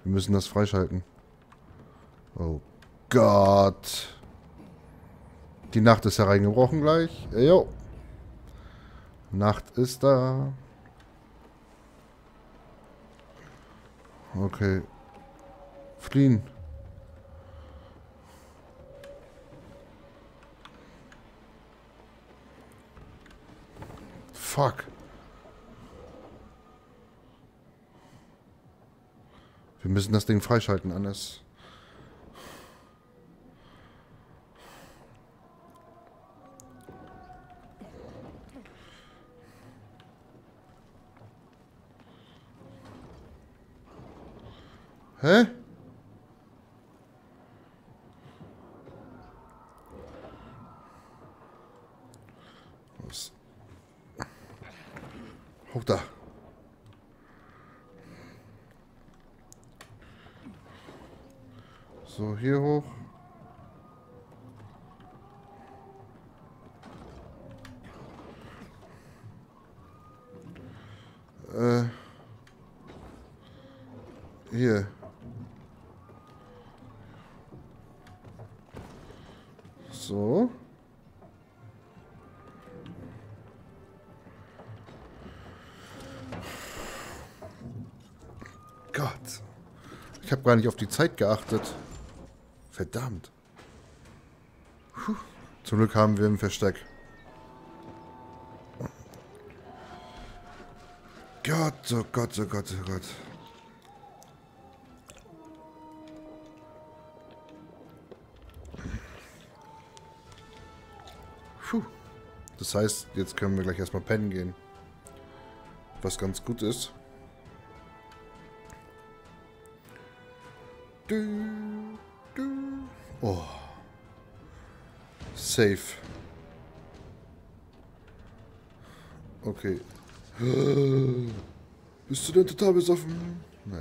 Wir müssen das freischalten. Oh Gott. Die Nacht ist hereingebrochen gleich. Jo. Nacht ist da. Okay. Fliehen. Fuck. Wir müssen das Ding freischalten, anders. Hä? Was? Hoch da. So, hier hoch. Hier. So. Gott. Ich habe gar nicht auf die Zeit geachtet. Verdammt. Puh. Zum Glück haben wir ein Versteck. Gott, oh Gott, oh Gott, oh Gott. Puh. Das heißt, jetzt können wir gleich erstmal pennen gehen. Was ganz gut ist. Oh. Safe. Okay. Bist du denn total besoffen?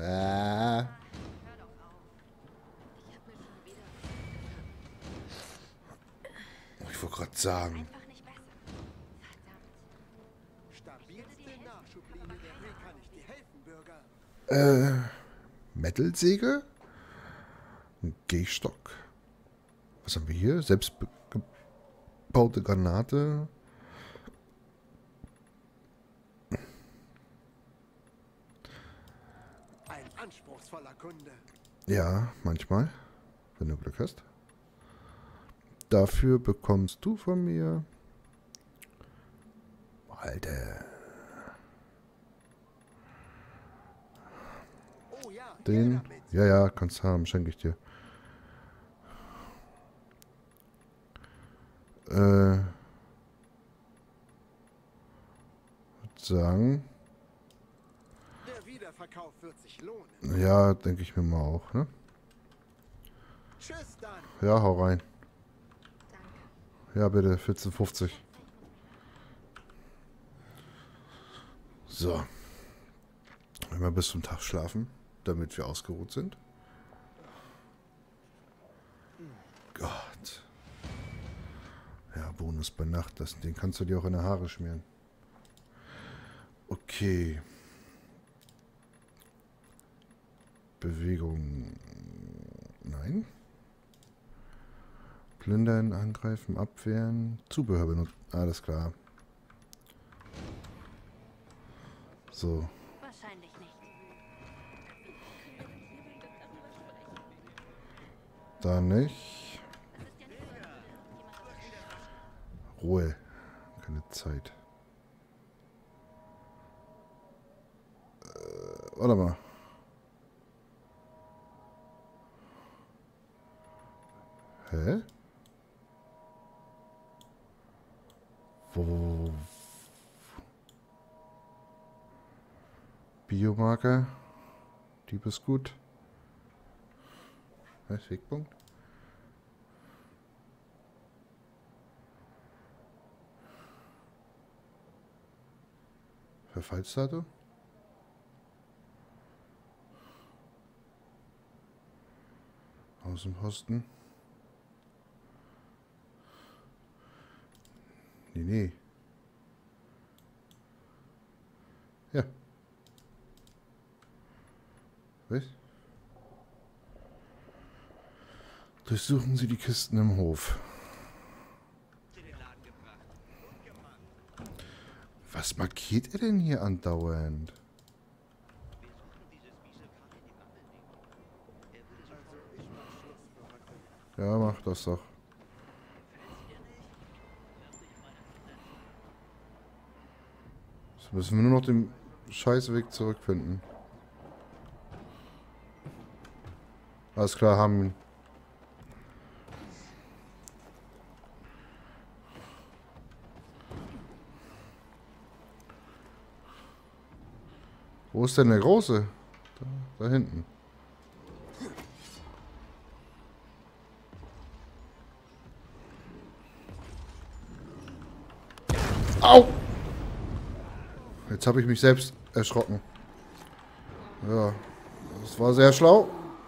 Ich wollte gerade sagen. Metal-Säge? Ein Gehstock. Was haben wir hier? Selbstgebaute Granate. Ein anspruchsvoller Kunde. Ja, manchmal. Wenn du Glück hast. Dafür bekommst du von mir... Alter. Oh ja, Den... Ja, ja, kannst haben. Schenke ich dir. Würde sagen... der Wiederverkauf wird sich lohnen. Ja, denke ich mir mal auch, ne? Tschüss dann. Ja, hau rein. Ja, bitte, 14,50. So. Wenn wir bis zum Tag schlafen, damit wir ausgeruht sind. Gott. Ja, Bonus bei Nacht, den kannst du dir auch in die Haare schmieren. Okay. Bewegung. Nein. Plündern, angreifen, abwehren. Zubehör benutzen. Alles klar. So. Wahrscheinlich nicht. Da nicht. Ruhe. Keine Zeit. Warte mal. Hä? Wo? Biomarker. Diebesgut. Was? Wegpunkt? Verfallsdatum? Außenposten. Nee. Ja. Was? Durchsuchen Sie die Kisten im Hof. Was markiert er denn hier andauernd? Ja, mach das doch. Jetzt müssen wir nur noch den Scheißweg zurückfinden. Alles klar, haben ihn. Wo ist denn der Große? Da hinten. Au! Jetzt habe ich mich selbst erschrocken. Ja, das war sehr schlau.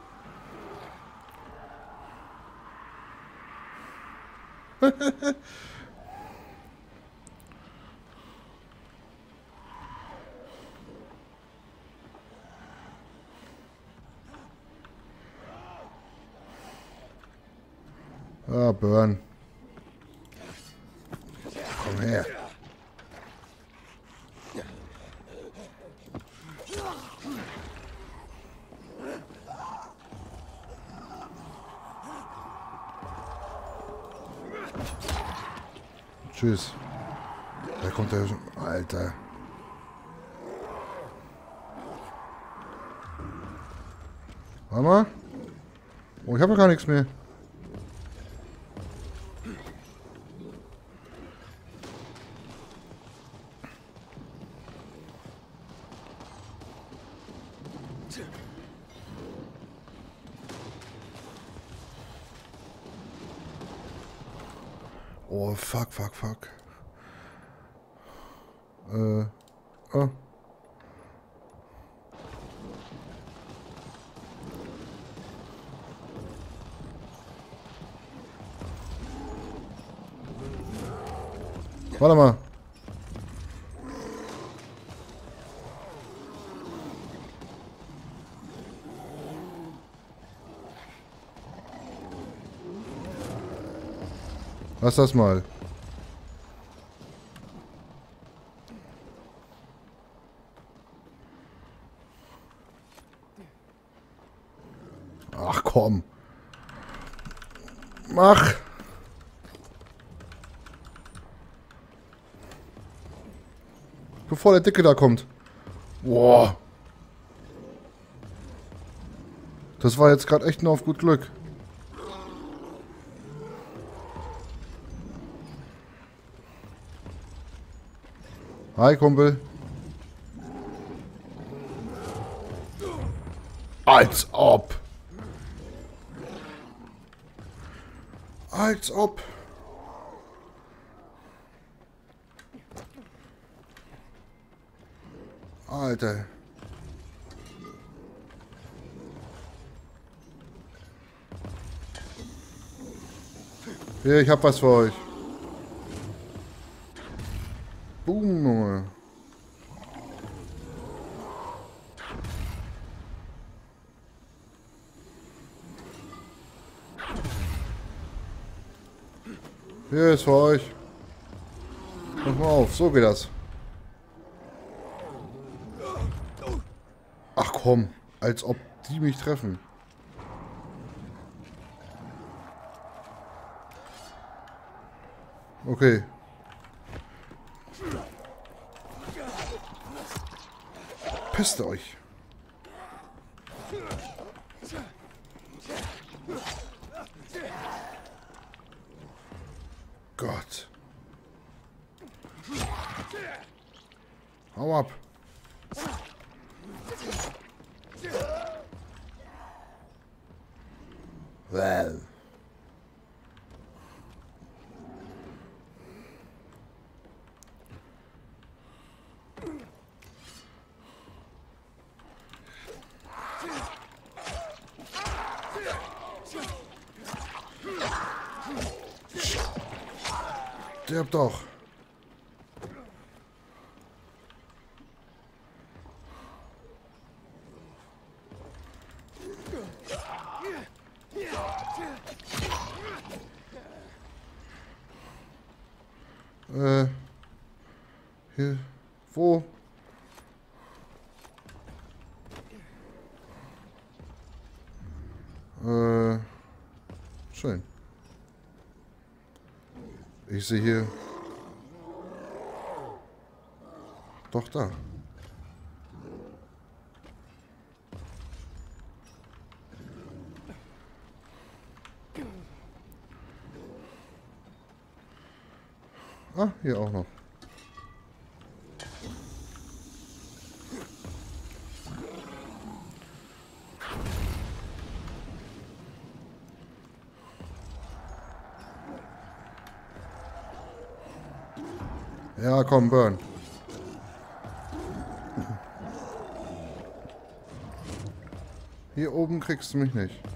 Ah, Burn. Komm her. Tschüss. Da kommt der schon. Alter. Warte mal. Oh, ich habe gar nichts mehr. Oh, fuck. Oh. Warte mal. Lass das mal. Ach komm. Mach. Bevor der Dicke da kommt. Boah. Das war jetzt gerade echt nur auf gut Glück. Hi, Kumpel. Als ob. Als ob. Alter. Hier, ich hab was für euch. Boom, Junge. Hier ist für euch. Mach mal auf, so geht das. Ach komm, als ob die mich treffen. Okay. Pisst euch. Gott. Hau ab. Well. Stirb doch. Hier. Wo? Schön. Ich sehe hier... Doch, da. Ah, hier auch noch. Ja, komm, burn. Hier oben kriegst du mich nicht.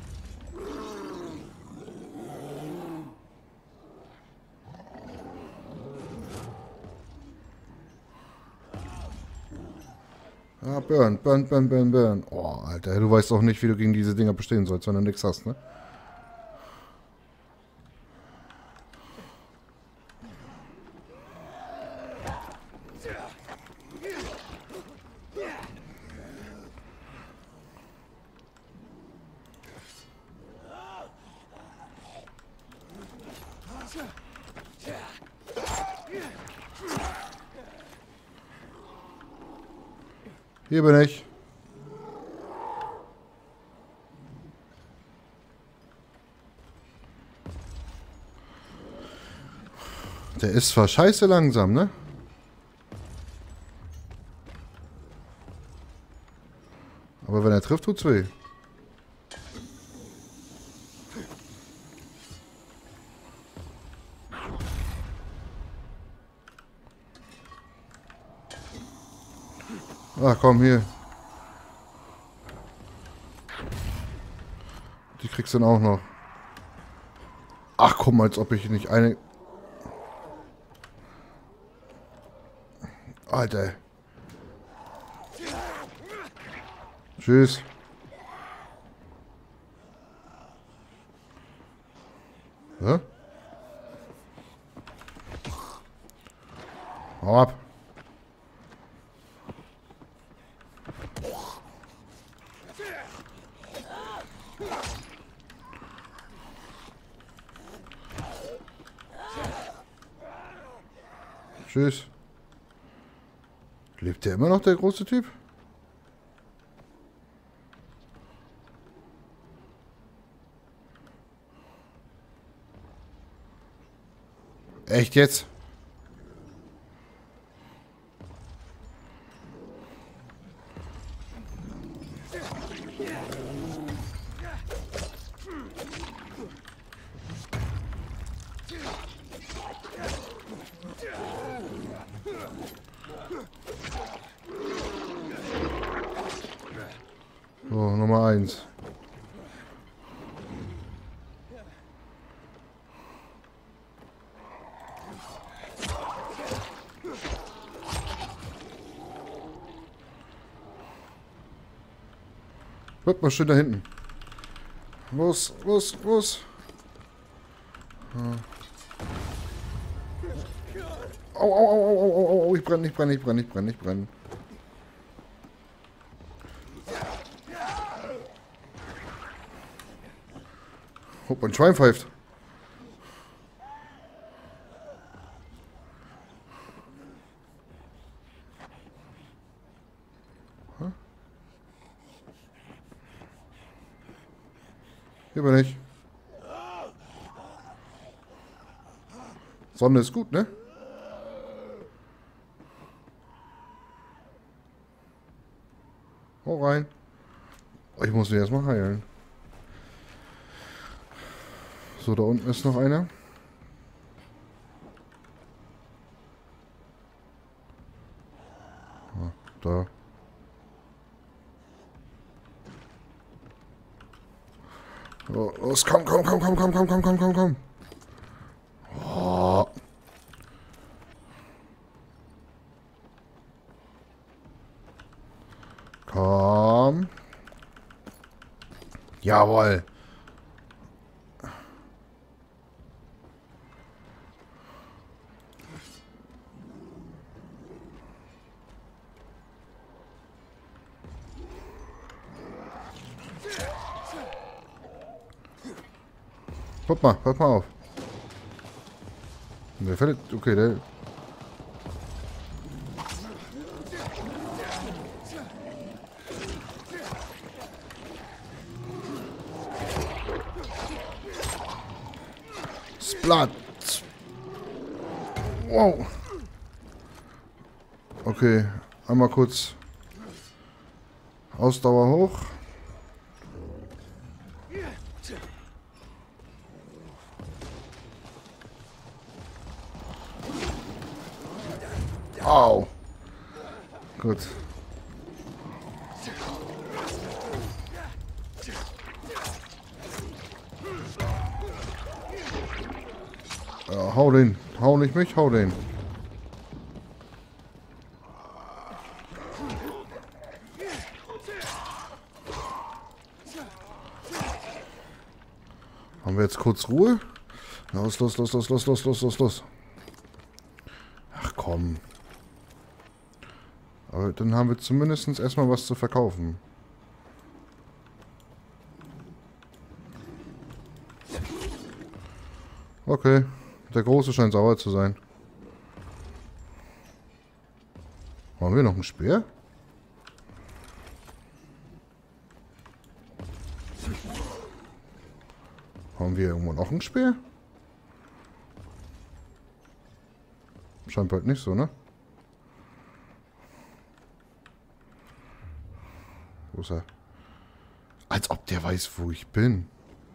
Ah, burn, burn, burn, burn, burn. Oh, Alter, du weißt auch nicht, wie du gegen diese Dinger bestehen sollst, wenn du nichts hast, ne? Hier bin ich. Der ist zwar scheiße langsam, ne? Aber wenn er trifft, tut's weh. Ach komm, hier. Die kriegst du dann auch noch. Ach komm, als ob ich nicht eine... Alter. Tschüss. Hä? Hau ab. Tschüss. Lebt der immer noch, der große Typ? Echt jetzt? So, Nummer 1. Bleibt mal schön da hinten. Los, los, los. Au, au, au, au, au, au, ich brenne, ich brenne, ich brenne, ich brenne, ich brenne. Oh, mein Schwein pfeift. Hier bin ich. Sonne ist gut, ne? Hau rein. Oh, ich muss mich erstmal heilen. So, da unten ist noch einer. Ah, da. Oh, los, komm, komm, komm, komm, komm, komm, komm, komm, komm, komm. Oh. Komm. Jawohl. pass mal auf. Der fällt. Okay, der. Splat. Wow. Okay, einmal kurz Ausdauer hoch. Au. Gut. Ja, hau den. Hau nicht mich, hau den. Haben wir jetzt kurz Ruhe? Los, los, los, los, los, los, los, los, los. Ach komm. Aber dann haben wir zumindest erstmal was zu verkaufen. Okay. Der Große scheint sauer zu sein. Haben wir noch einen Speer? Haben wir irgendwo noch einen Speer? Scheint bald nicht so, ne? Wo ist er? Als ob der weiß, wo ich bin.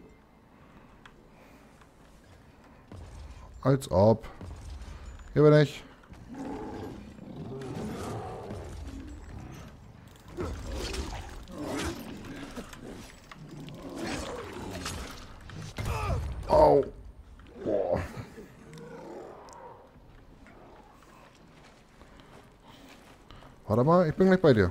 Als ob. Hier bin ich. Au. Boah. Warte mal, ich bin gleich bei dir.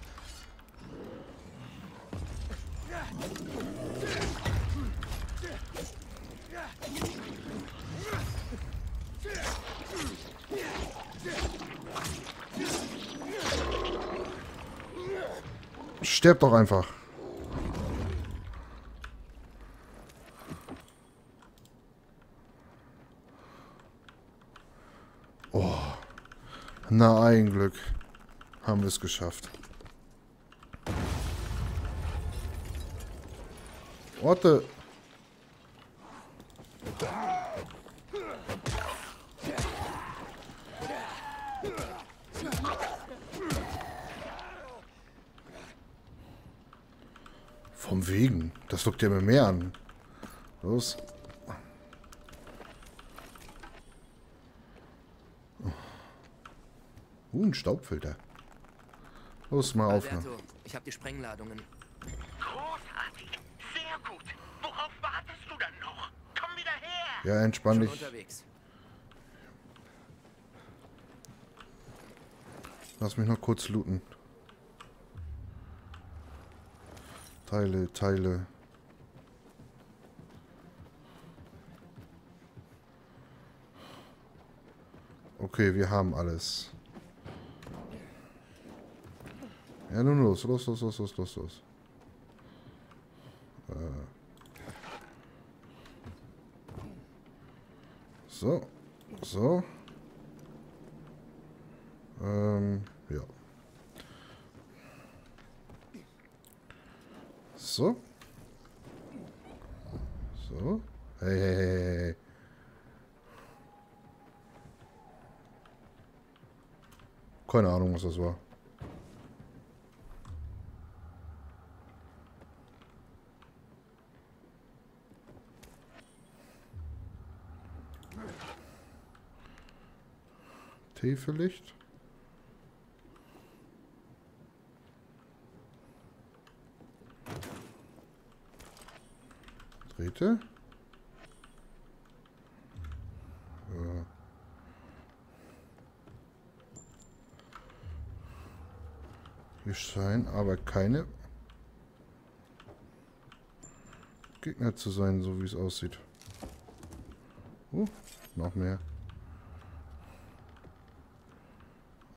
Sterb doch einfach. Oh. Na, ein Glück. Haben wir es geschafft. Warte. Vom Wegen. Das lockt ja mir mehr an. Los. Ein Staubfilter. Los, mal aufhören. Alberto, ich habe die Sprengladungen. Großartig. Sehr gut. Worauf wartest du dann noch? Komm wieder her. Ja, entspann Schon dich. unterwegs. Lass mich noch kurz looten. Teile, Teile. Okay, wir haben alles. Ja, nun los, los, los, los, los, los, los. So, so. Ja. So. So. Hey, hey, hey, hey. Keine Ahnung, was das war. T-Licht. Drähte. Hier scheinen aber keine Gegner zu sein, so wie es aussieht. Noch mehr.